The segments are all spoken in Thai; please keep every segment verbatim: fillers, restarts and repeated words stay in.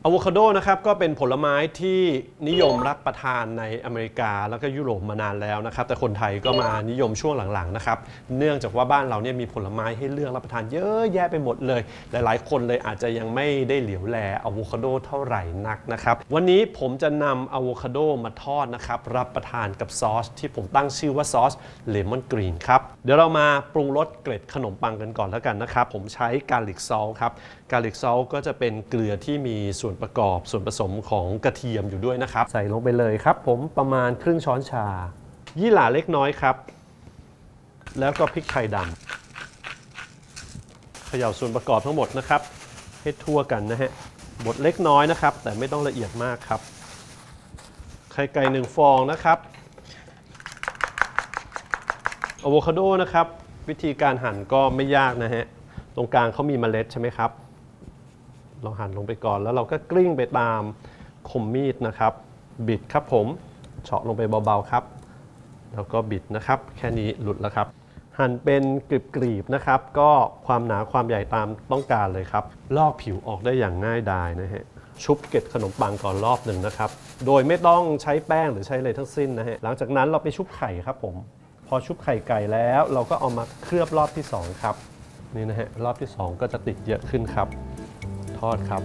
อะโวคาโดนะครับก็เป็นผลไม้ที่นิยมรับประทานในอเมริกาแล้วก็ยุโรปมานานแล้วนะครับแต่คนไทยก็มานิยมช่วงหลังๆนะครับเนื่องจากว่าบ้านเราเนี่ยมีผลไม้ให้เลือกรับประทานเยอะแยะไปหมดเลยหลายๆคนเลยอาจจะยังไม่ได้เหลียวแลอะโวคาโดเท่าไหร่นักนะครับวันนี้ผมจะนำอะโวคาโดมาทอดนะครับรับประทานกับซอสที่ผมตั้งชื่อว่าซอสเลมอนกรีนครับเดี๋ยวเรามาปรุงรสเกล็ดขนมปังกันก่อนแล้วกันนะครับผมใช้กาลิกซอลครับกาลิกซอลก็จะเป็นเกลือที่มีส่วนประกอบส่วนผสมของกระเทียมอยู่ด้วยนะครับใส่ลงไปเลยครับผมประมาณครึ่งช้อนชายี่หร่าเล็กน้อยครับแล้วก็พริกไทยดำเขย่าส่วนประกอบทั้งหมดนะครับให้ทั่วกันนะฮะบดเล็กน้อยนะครับแต่ไม่ต้องละเอียดมากครับไข่ไก่หนึ่งฟองนะครับอะโวคาโดนะครับวิธีการหั่นก็ไม่ยากนะฮะตรงกลางเขามีเมล็ดใช่ไหมครับเราหั่นลงไปก่อนแล้วเราก็กลิ้งไปตามคมมีดนะครับบิดครับผมเฉาะลงไปเบาๆครับแล้วก็บิดนะครับแค่นี้หลุดแล้วครับหั่นเป็นกรีบๆนะครับก็ความหนาความใหญ่ตามต้องการเลยครับลอกผิวออกได้อย่างง่ายดายนะฮะชุบเกล็ดขนมปังก่อนรอบหนึ่งนะครับโดยไม่ต้องใช้แป้งหรือใช้อะไรทั้งสิ้นนะฮะหลังจากนั้นเราไปชุบไข่ครับผมพอชุบไข่ไก่แล้วเราก็เอามาเคลือบรอบที่สองครับนี่นะฮะรอบที่สองก็จะติดเยอะขึ้นครับทอดครับ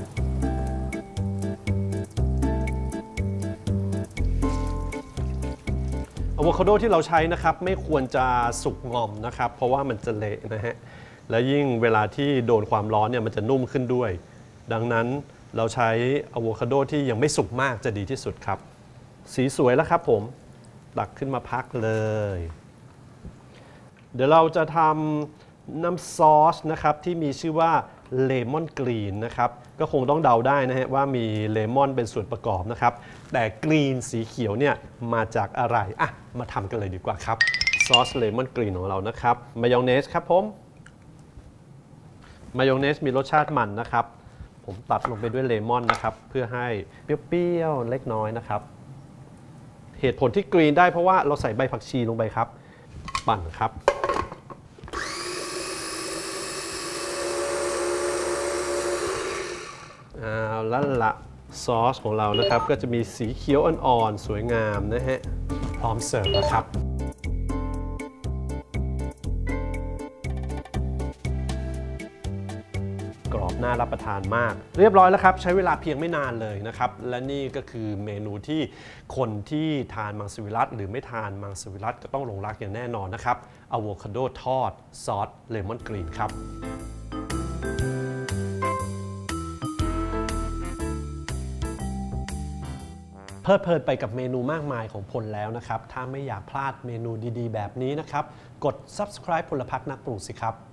อะโวคาโดที่เราใช้นะครับไม่ควรจะสุกงอมนะครับเพราะว่ามันจะเละนะฮะและยิ่งเวลาที่โดนความร้อนเนี่ยมันจะนุ่มขึ้นด้วยดังนั้นเราใช้อะโวคาโดที่ยังไม่สุกมากจะดีที่สุดครับสีสวยแล้วครับผมตักขึ้นมาพักเลยเดี๋ยวเราจะทำน้ำซอสนะครับที่มีชื่อว่าเลมอนกรีนนะครับก็คงต้องเดาได้นะฮะว่ามีเลมอนเป็นส่วนประกอบนะครับแต่กรีนสีเขียวเนี่ยมาจากอะไรอ่ะมาทำกันเลยดีกว่าครับซอสเลมอนกรีนของเรานะครับมายองเนสครับผมมายองเนสมีรสชาติมันนะครับผมตัดลงไปด้วยเลมอนนะครับเพื่อให้เปรี้ยวๆเล็กน้อยนะครับเหตุผลที่กรีนได้เพราะว่าเราใส่ใบผักชีลงไปครับปั่นครับเอาละละซอสของเรานะครับก็จะมีสีเขียวอ่อนๆสวยงามนะฮะพร้อมเสิร์ฟแล้วครับกรอบน่ารับประทานมากเรียบร้อยแล้วครับใช้เวลาเพียงไม่นานเลยนะครับและนี่ก็คือเมนูที่คนที่ทานมังสวิรัติหรือไม่ทานมังสวิรัติก็ต้องหลงรักอย่างแน่นอนนะครับอะโวคาโดทอดซอสเลมอนกรีนครับเพลิดเพลินไปกับเมนูมากมายของพลแล้วนะครับถ้าไม่อยากพลาดเมนูดีๆแบบนี้นะครับกด ซับสไครบ์ พลพรรคนักปรุงสิครับ